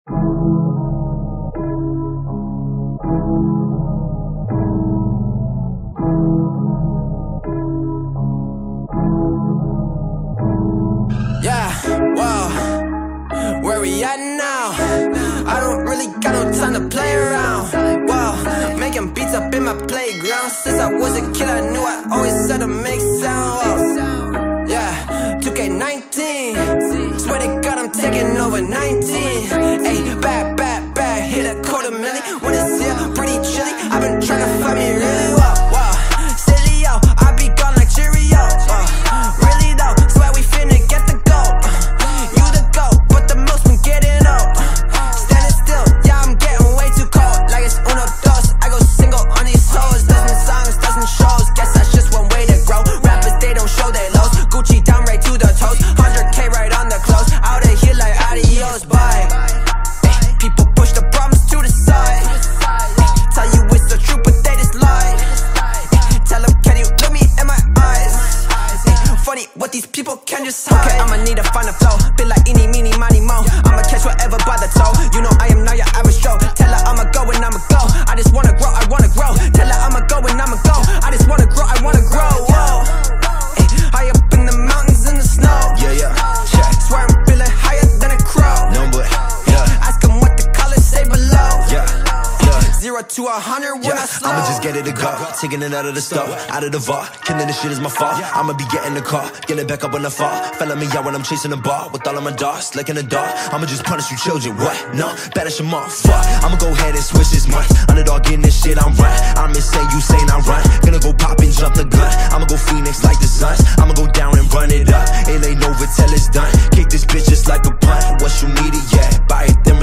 Yeah, whoa, where we at now? I don't really got no time to play around. Whoa, making beats up in my playground. Since I was a kid I knew I always had to make sound. Whoa. Yeah, 2K19, swear to God I'm taking over 19. Ayy, bad, bad, bad, hit a $250,000. When it's here, pretty chilly, I've been trying to find me really well. Silly yo, I be gone like Cheerio. Really though, swear we finna get the gold. You the GOAT, but the most been getting old. Standing still, yeah I'm getting way too cold. Like it's uno dos, I go single on these hoes. Dozen songs, dozen shows, guess that's just one way to grow. Rappers, they don't show their lows. Gucci down right to the toes, 100K right on the clothes. Out of here like adios, bye. People push the problems to the side. Tell you it's the truth, but they just lie. Tell them, can you look me in my eyes? Funny what these people can just hide. Okay, I'ma need to find a flow. Feel like eeny, meeny, miny, mo. I'ma catch whatever by the toe. You know I am not your average Joe. Tell her I'ma go and I'ma go. I just wanna grow, I wanna grow. Tell her I'ma go and I'ma go. I just wanna grow, I wanna grow. Whoa. High up in the mountains in the snow. Yeah. Swear I'm feeling higher than a crow. No, but ask them what the colors say below. 0 to 100 when I slow. I'ma just get it to go, taking it out of the store, out of the vault. Killing this shit is my fault. I'ma be getting the car, getting back up on the fall. Felling me out when I'm chasing the ball with all of my dogs, like in the dark. I'ma just punish you children, what? No, banish them all, fuck. I'ma go ahead and switch this month. Underdog getting this shit, I'm right. I'm insane, you saying I'm right. Gonna go pop and jump the gun. I'ma go Phoenix like the Suns. I'ma go down and run it up. It ain't over till it's done. Kick this bitch just like a punt. What's you need it, yeah, buy it, then